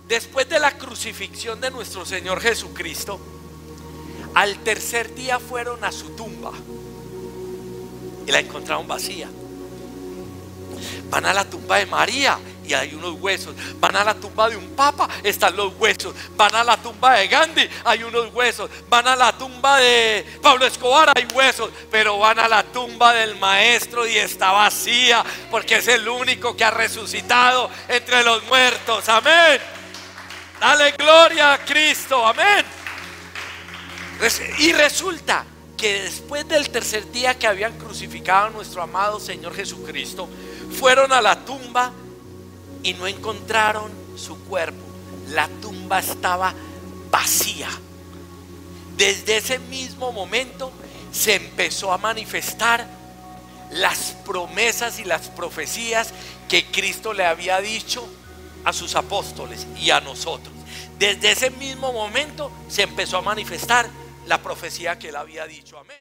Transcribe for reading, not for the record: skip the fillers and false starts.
Después de la crucifixión de nuestro Señor Jesucristo, al tercer día fueron a su tumba y la encontraron vacía. Van a la tumba de María y hay unos huesos. Van a la tumba de un papa, están los huesos. Van a la tumba de Gandhi, hay unos huesos. Van a la tumba de Pablo Escobar, hay huesos. Pero van a la tumba del maestro y está vacía, porque es el único que ha resucitado entre los muertos. Amén. Dale gloria a Cristo. Amén. Y resulta que después del tercer día que habían crucificado a nuestro amado Señor Jesucristo, fueron a la tumba y no encontraron su cuerpo. La tumba estaba vacía. Desde ese mismo momento se empezó a manifestar las promesas y las profecías que Cristo le había dicho a sus apóstoles y a nosotros. Desde ese mismo momento se empezó a manifestar la profecía que él había dicho. Amén.